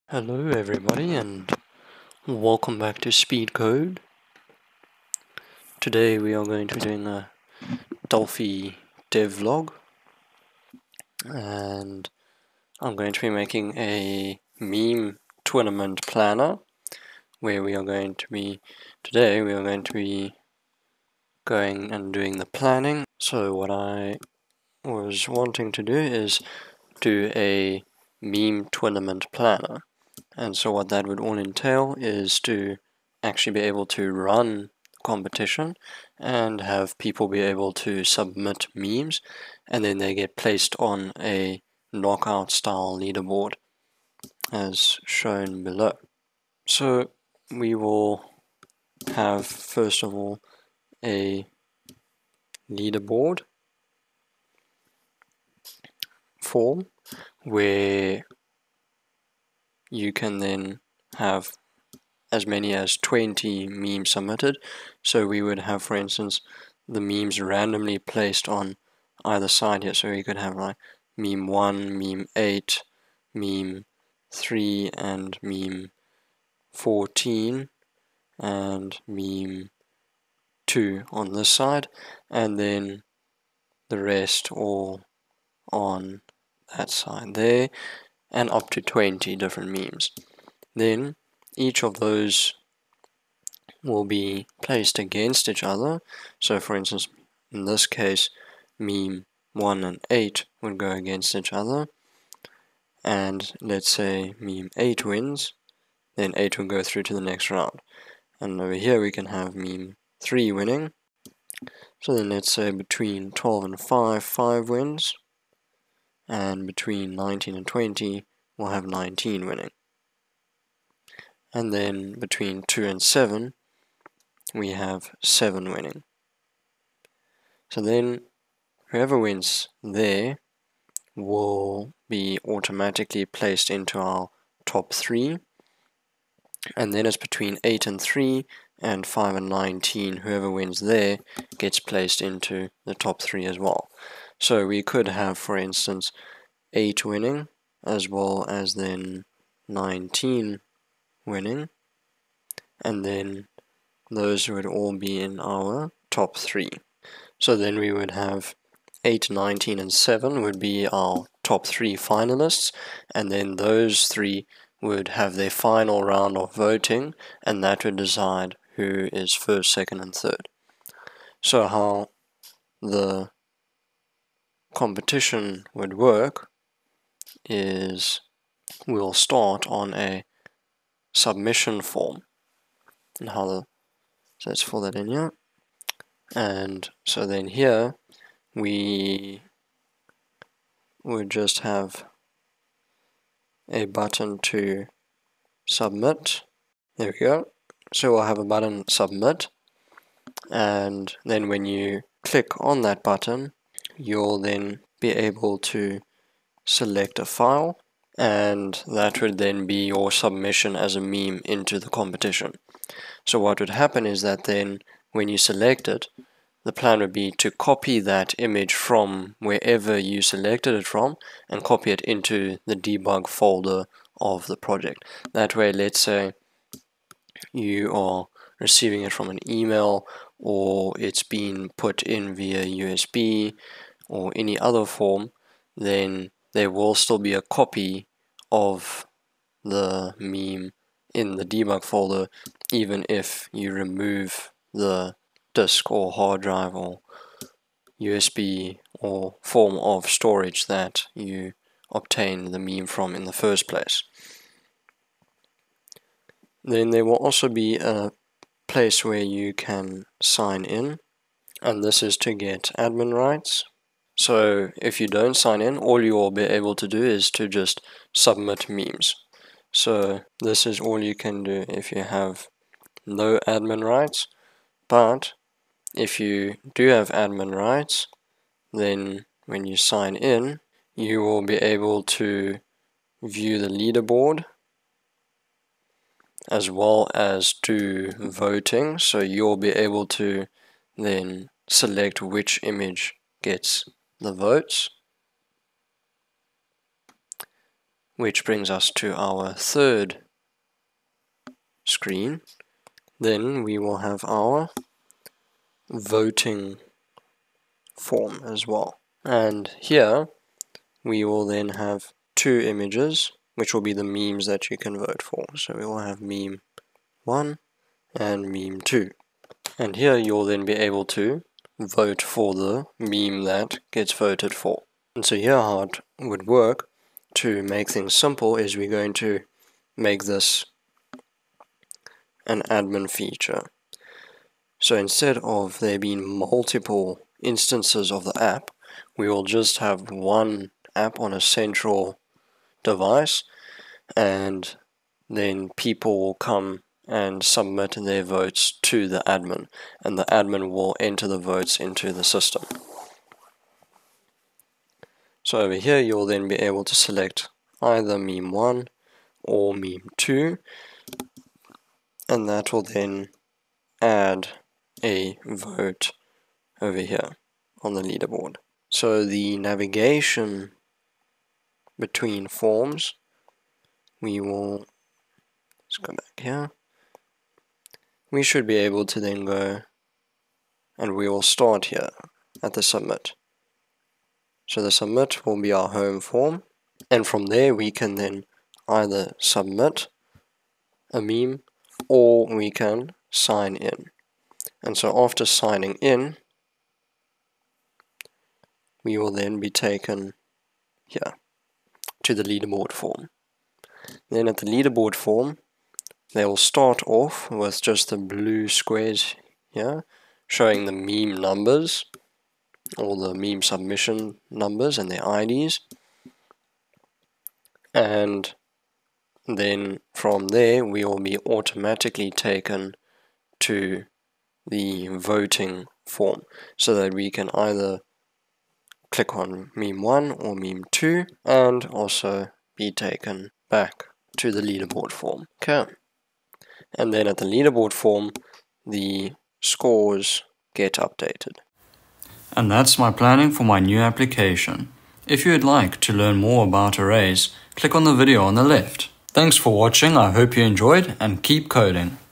Hello everybody and welcome back to Speed Code. Today we are going to be doing a Delphi devlog and I'm going to be making a meme tournament planner where today we are going to be going and doing the planning. So what I was wanting to do is do a meme tournament planner. And so what that would all entail is to actually be able to run competition and have people be able to submit memes, and then they get placed on a knockout style leaderboard as shown below. So we will have first of all a leaderboard form where you can then have as many as 20 memes submitted. So we would have, for instance, the memes randomly placed on either side here. So we could have like meme 1, meme 8, meme 3, and meme 14, and meme 2 on this side, and then the rest all on that side there, and up to 20 different memes. Then each of those will be placed against each other. So for instance, in this case, meme 1 and 8 would go against each other. And let's say meme 8 wins, then 8 will go through to the next round. And over here we can have meme 3 winning. So then let's say between 12 and 5, 5 wins. And between 19 and 20, we'll have 19 winning. And then between 2 and 7, we have 7 winning. So then whoever wins there will be automatically placed into our top 3. And then it's between 8 and 3 and 5 and 19. Whoever wins there gets placed into the top 3 as well. So we could have, for instance, 8 winning as well as then 19 winning. And then those would all be in our top 3. So then we would have 8, 19, and 7 would be our top 3 finalists, and then those 3 would have their final round of voting, and that would decide who is first, second, and third. So how the competition would work is we'll start on a submission form, and so let's fill that in here. And so then here we would just have a button to submit. There we go. So we'll have a button submit, and then when you click on that button, you'll then be able to select a file, and that would then be your submission as a meme into the competition. So what would happen is that then when you select it, the plan would be to copy that image from wherever you selected it from and copy it into the debug folder of the project. That way, let's say you are receiving it from an email, or it's been put in via USB or any other form, then there will still be a copy of the meme in the debug folder, even if you remove the disk or hard drive or USB or form of storage that you obtained the meme from in the first place. Then there will also be a place where you can sign in, and this is to get admin rights. So if you don't sign in, all you will be able to do is to just submit memes. So this is all you can do if you have no admin rights. But if you do have admin rights, then when you sign in, you will be able to view the leaderboard as well as do voting. So you'll be able to then select which image gets the votes. which brings us to our third screen. Then we will have our voting form as well. And here we will then have two images, which will be the memes that you can vote for. So we will have meme 1 and meme 2. And here you'll then be able to vote for the meme that gets voted for. And so here how it would work to make things simple is we're going to make this an admin feature. So instead of there being multiple instances of the app, we will just have one app on a central device, and then people will come and submit their votes to the admin, and the admin will enter the votes into the system. So over here you'll then be able to select either meme 1 or meme 2, and that will then add a vote over here on the leaderboard. So the navigation between forms, let's go back here. We should be able to then go, and we will start here at the submit. So the submit will be our home form, and from there we can then either submit a meme or we can sign in. And so after signing in, we will then be taken here to the leaderboard form. Then at the leaderboard form, they will start off with just the blue squares here, showing the meme numbers, or the meme submission numbers and their IDs. And then from there, we will be automatically taken to the voting form, so that we can either click on meme 1 or meme 2 and also be taken back to the leaderboard form. Okay, and then at the leaderboard form, the scores get updated. And that's my planning for my new application. If you would like to learn more about arrays, click on the video on the left. Thanks for watching, I hope you enjoyed, and keep coding.